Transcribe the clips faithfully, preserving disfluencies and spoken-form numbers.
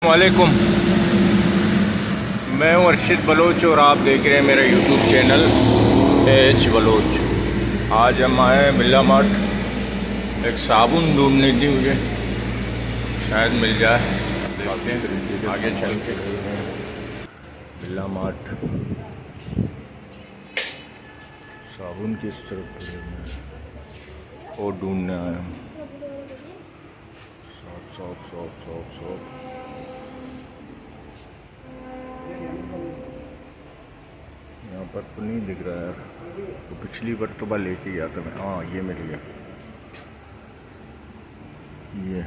वालेकुम, मैं हूँ अर्शिद बलोच और आप देख रहे हैं मेरा यूट्यूब चैनल एच बलोच। आज हम आए बिरला मार्ट, एक साबुन ढूंढनी थी मुझे, शायद मिल जाए। देखते हैं आगे चल के। बिरला मार्ट साबुन किस तरफ और ढूंढने आए हम। सॉप सॉप सॉप सॉप सॉप यहाँ पर तो नहीं दिख रहा है, तो पिछली बार तो बार लेके गया था मैं। हाँ, ये मिल गया, ये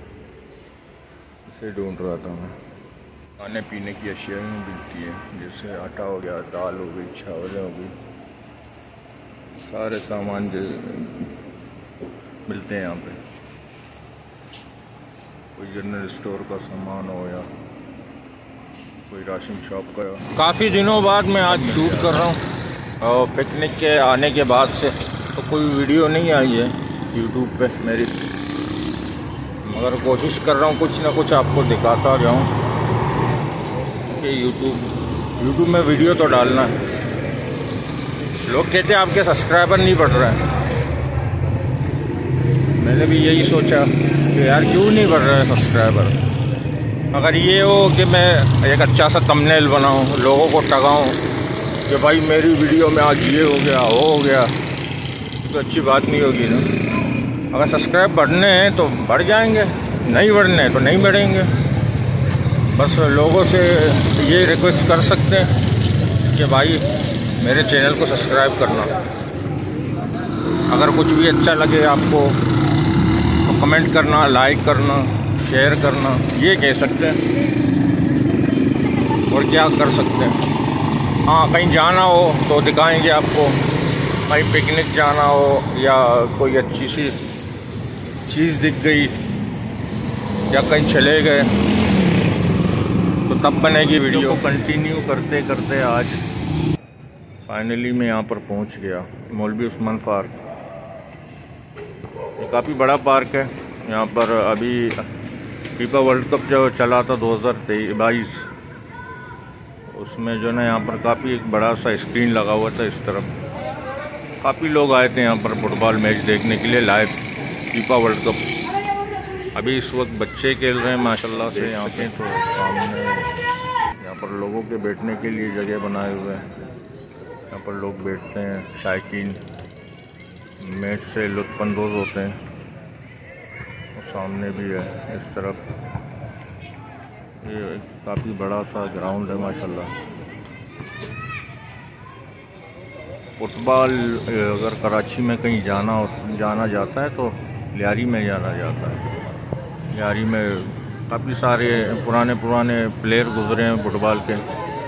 इसे ढूंढ रहा था मैं। खाने पीने की अशिया में मिलती है, जैसे आटा हो गया, दाल हो गई, चावल हो गई, सारे सामान जो मिलते हैं यहाँ पे। कोई जनरल स्टोर का सामान हो या कोई राशन शॉप का। काफ़ी दिनों बाद मैं आज शूट कर रहा हूँ और पिकनिक के आने के बाद से तो कोई वीडियो नहीं आई है यूट्यूब पे मेरी, मगर कोशिश कर रहा हूँ कुछ ना कुछ आपको दिखाता जाऊँ कि यूट्यूब यूट्यूब में वीडियो तो डालना है। लोग कहते हैं आपके सब्सक्राइबर नहीं बढ़ रहे हैं, मैंने भी यही सोचा कि यार क्यों नहीं बढ़ रहा है सब्सक्राइबर। अगर ये हो कि मैं एक अच्छा सा थंबनेल बनाऊं, लोगों को टगाऊं कि भाई मेरी वीडियो में आज ये हो गया वो हो गया, तो अच्छी बात नहीं होगी ना। अगर सब्सक्राइब बढ़ने हैं तो बढ़ जाएंगे, नहीं बढ़ने हैं तो नहीं बढ़ेंगे। बस लोगों से ये रिक्वेस्ट कर सकते हैं कि भाई मेरे चैनल को सब्सक्राइब करना। अगर कुछ भी अच्छा लगे आपको तो कमेंट करना, लाइक करना, शेयर करना, ये कह सकते हैं। और क्या कर सकते हैं। हाँ, कहीं जाना हो तो दिखाएंगे आपको, कहीं पिकनिक जाना हो या कोई अच्छी सी चीज़ दिख गई या कहीं चले गए तो तब बनेगी वीडियो। कंटिन्यू करते करते आज फाइनली मैं यहाँ पर पहुँच गया, मौलवी उस्मान पार्क। ये काफ़ी बड़ा पार्क है। यहाँ पर अभी फीफा वर्ल्ड कप जो चला था दो हज़ार बाईस, उसमें जो ना यहाँ पर काफ़ी एक बड़ा सा स्क्रीन लगा हुआ था इस तरफ। काफ़ी लोग आए थे यहाँ पर फुटबॉल मैच देखने के लिए, लाइव फीफा वर्ल्ड कप। अभी इस वक्त बच्चे खेल रहे हैं माशाल्लाह से यहाँ पे। तो सामने यहाँ पर लोगों के बैठने के लिए जगह बनाए हुए हैं, यहाँ पर लोग बैठते हैं, शायकीन मैच से लुत्फ़अंदोज़ होते हैं। और सामने भी है इस तरफ, ये काफ़ी बड़ा सा ग्राउंड है माशाल्लाह। फुटबॉल अगर कराची में कहीं जाना हो जाना जाता है तो लियारी में जाना जाता है। लियारी में काफ़ी सारे पुराने पुराने प्लेयर गुजरे हैं फुटबॉल के।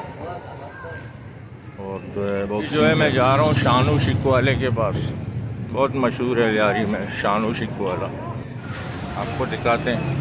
और जो है जो है मैं जा रहा हूँ शानू शिकवाले के पास, बहुत मशहूर है लियारी में शानू शिकवाला। आपको दिखाते हैं।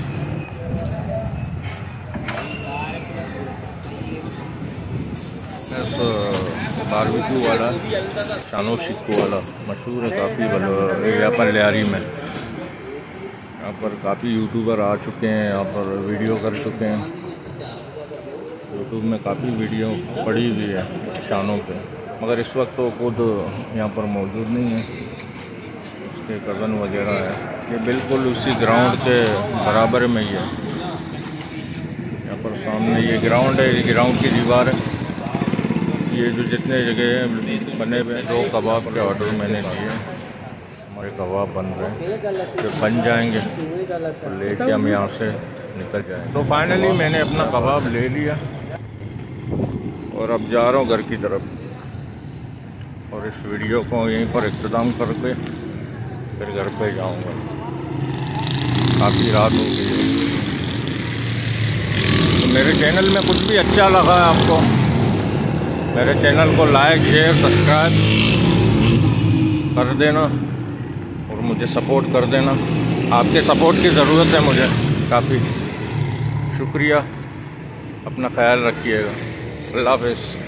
बारबेक्यू वाला शानू शिकवाला मशहूर है काफ़ी यहाँ पर लियारी में। यहाँ पर काफ़ी यूट्यूबर आ चुके हैं, यहाँ पर वीडियो कर चुके हैं। यूट्यूब में काफ़ी वीडियो पड़ी हुई है शानों पे, मगर इस वक्त तो खुद यहाँ पर मौजूद नहीं है, उसके कज़न वगैरह है। ये बिल्कुल उसी ग्राउंड के बराबर में ही है। यहाँ पर सामने ये ग्राउंड है, ये ग्राउंड की दीवार है। ये जो जितने जगह बने हुए दो कबाब के ऑर्डर मैंने दिए, हमारे कबाब बन रहे हैं। जब बन जाएंगे तो लेके हम यहाँ से निकल जाएंगे। तो फाइनली मैंने अपना कबाब ले लिया और अब जा रहा हूँ घर की तरफ। और इस वीडियो को यहीं पर इख्तिताम करके फिर घर पे जाऊँगा, काफ़ी रात हो गई है। तो मेरे चैनल में कुछ भी अच्छा लगा है आपको, मेरे चैनल को लाइक शेयर सब्सक्राइब कर देना और मुझे सपोर्ट कर देना। आपके सपोर्ट की ज़रूरत है मुझे काफ़ी। शुक्रिया, अपना ख्याल रखिएगा। अल्लाह हाफ़िज़।